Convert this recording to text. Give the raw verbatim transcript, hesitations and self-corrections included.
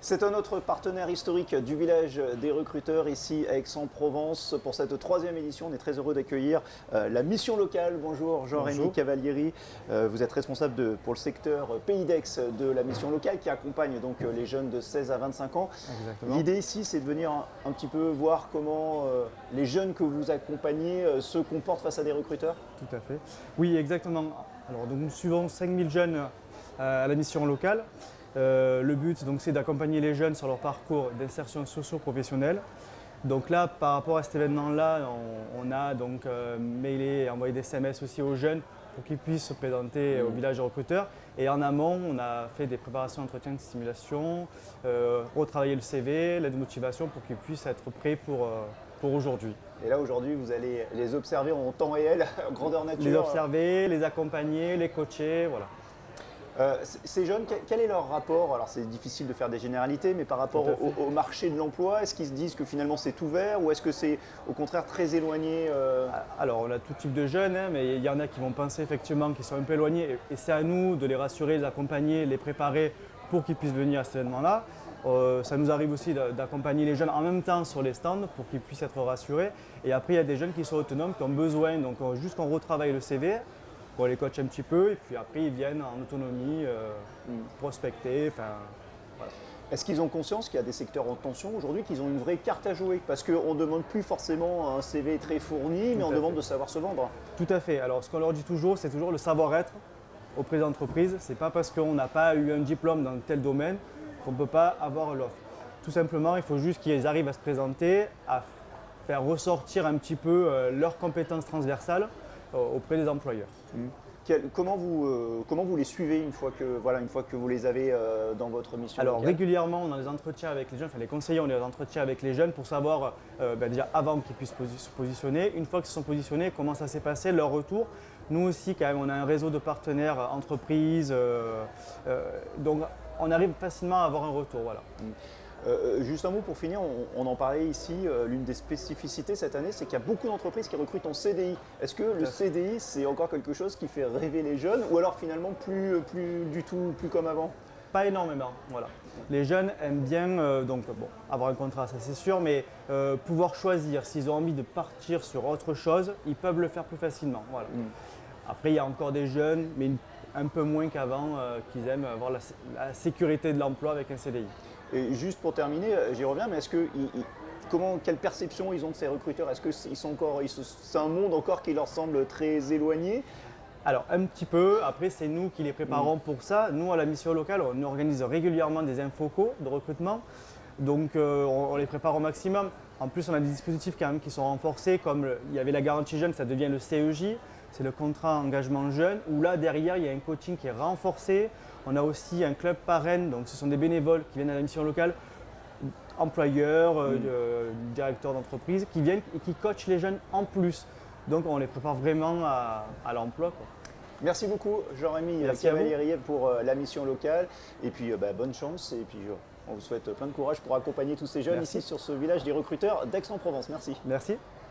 C'est un autre partenaire historique du village des recruteurs ici à Aix-en-Provence. Pour cette troisième édition, on est très heureux d'accueillir euh, la mission locale. Bonjour Jean-Rémy Cavalieri, euh, vous êtes responsable de, pour le secteur Pays d'Aix de la mission locale qui accompagne donc euh, les jeunes de seize à vingt-cinq ans. L'idée ici, c'est de venir un, un petit peu voir comment euh, les jeunes que vous accompagnez euh, se comportent face à des recruteurs. Tout à fait. Oui, exactement. Alors, donc, nous suivons cinq mille jeunes euh, à la mission locale. Euh, le but, c'est d'accompagner les jeunes sur leur parcours d'insertion socio-professionnelle. Donc là, par rapport à cet événement-là, on, on a donc euh, mailé et envoyé des S M S aussi aux jeunes pour qu'ils puissent se présenter mmh. au village de recruteurs. Et en amont, on a fait des préparations d'entretien de simulation, euh, retravailler le C V, l'aide de motivation pour qu'ils puissent être prêts pour, euh, pour aujourd'hui. Et là, aujourd'hui, vous allez les observer en temps réel, grandeur nature. Les observer, les accompagner, les coacher, voilà. Euh, ces jeunes, quel est leur rapport? Alors c'est difficile de faire des généralités, mais par rapport au, au marché de l'emploi, est-ce qu'ils se disent que finalement c'est ouvert ou est-ce que c'est au contraire très éloigné? euh... Alors on a tout type de jeunes, hein, mais il y en a qui vont penser effectivement qu'ils sont un peu éloignés et c'est à nous de les rassurer, les accompagner, les préparer pour qu'ils puissent venir à cet événement-là. Euh, ça nous arrive aussi d'accompagner les jeunes en même temps sur les stands pour qu'ils puissent être rassurés. Et après il y a des jeunes qui sont autonomes, qui ont besoin, donc juste qu'on retravaille le C V. On les coach un petit peu et puis après ils viennent en autonomie euh, mm. prospecter. Voilà. Est-ce qu'ils ont conscience qu'il y a des secteurs en tension aujourd'hui, qu'ils ont une vraie carte à jouer? Parce qu'on ne demande plus forcément un C V très fourni, Tout mais on demande fait. de savoir se vendre. Tout à fait. Alors ce qu'on leur dit toujours, c'est toujours le savoir-être auprès d'entreprises. Ce n'est pas parce qu'on n'a pas eu un diplôme dans tel domaine qu'on ne peut pas avoir l'offre. Tout simplement, il faut juste qu'ils arrivent à se présenter, à faire ressortir un petit peu euh, leurs compétences transversales auprès des employeurs. Mmh. Quel, comment, vous, euh, comment vous les suivez une fois que, voilà, une fois que vous les avez euh, dans votre mission Alors locale? Régulièrement, on a des entretiens avec les jeunes, enfin les conseillers ont des entretiens avec les jeunes pour savoir euh, ben déjà avant qu'ils puissent posi se positionner, une fois qu'ils se sont positionnés, comment ça s'est passé, leur retour. Nous aussi, quand même, on a un réseau de partenaires, entreprises, euh, euh, donc on arrive facilement à avoir un retour. Voilà. Mmh. Euh, juste un mot pour finir, on, on en parlait ici, euh, l'une des spécificités cette année, c'est qu'il y a beaucoup d'entreprises qui recrutent en C D I. Est-ce que le C D I, c'est encore quelque chose qui fait rêver les jeunes ou alors finalement plus, plus du tout, plus comme avant? Pas énormément, voilà. Les jeunes aiment bien euh, donc, bon, avoir un contrat, ça c'est sûr, mais euh, pouvoir choisir. S'ils ont envie de partir sur autre chose, ils peuvent le faire plus facilement. Voilà. Mm. Après, il y a encore des jeunes, mais un peu moins qu'avant, euh, qui aiment avoir la, la sécurité de l'emploi avec un C D I. Et juste pour terminer, j'y reviens, mais est-ce que ils, ils, comment, quelle perception ils ont de ces recruteurs? Est-ce que ils sont encore, ils, c'est un monde encore qui leur semble très éloigné? Alors un petit peu, après c'est nous qui les préparons mmh. pour ça. Nous à la mission locale, on organise régulièrement des infocos de recrutement, donc euh, on, on les prépare au maximum. En plus on a des dispositifs quand même qui sont renforcés, comme le, il y avait la garantie jeune, ça devient le C E J, c'est le contrat engagement jeune, où là derrière il y a un coaching qui est renforcé. On a aussi un club parrain, donc ce sont des bénévoles qui viennent à la mission locale, employeurs, mmh. euh, directeurs d'entreprise, qui viennent et qui coachent les jeunes en plus. Donc on les prépare vraiment à, à l'emploi. Merci beaucoup Jean-Rémy Cavalieri pour euh, la mission locale et puis euh, bah, bonne chance et puis euh, on vous souhaite plein de courage pour accompagner tous ces jeunes Merci. ici sur ce village des recruteurs d'Aix-en-Provence. Merci. Merci.